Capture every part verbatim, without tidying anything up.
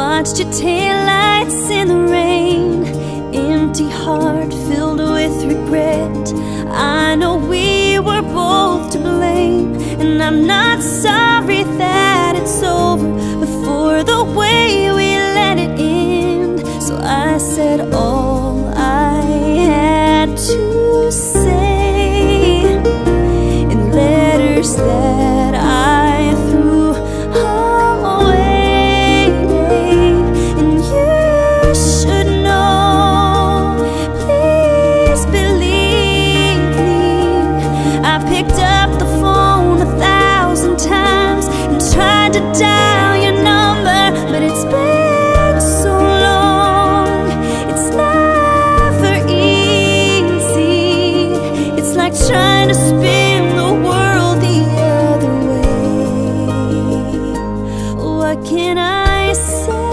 watched your taillights in the rain, empty heart filled with regret. I know we were both to blame, and I'm not sorry that it's over, but for the way we let it end. So I said all I had to say in letters that I threw away. And you should know, please believe me, I picked up the phone a thousand times and tried to dial your number, but it's been so long, it's never easy. It's like trying to spin the world the other way. What can I say?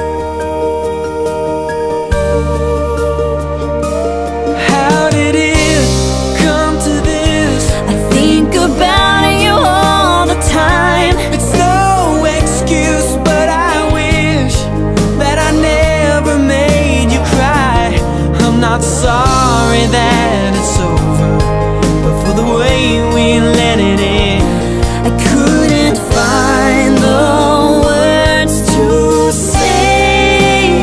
How did it come to this? I think about you all the time. It's no excuse, but I wish that I never made you cry. I'm not sorry that it's over, but for the way we let it in. I couldn't find the words to say,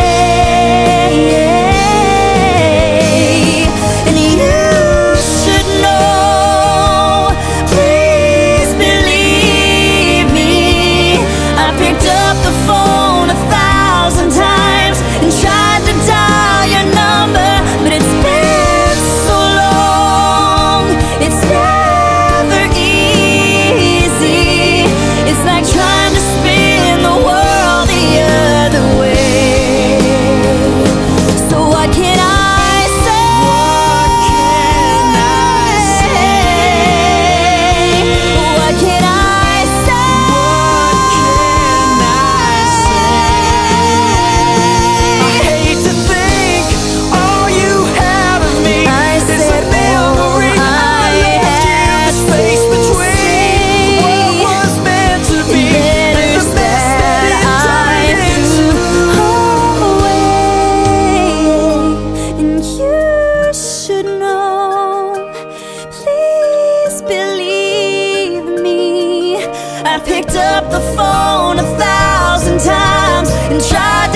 and you should know, please believe me, I picked up the phone a thousand times and tried to dial your number, but it's been so long, it's never easy. It's like trying to spin the world the other way. So what can I say? What can I say? I hate to think all you have of me I is a said memory. all I I left you had the space to between what was meant to be and the letters best that that it I turned into. threw away. And you should know, please believe me, I picked up the phone a thousand times and tried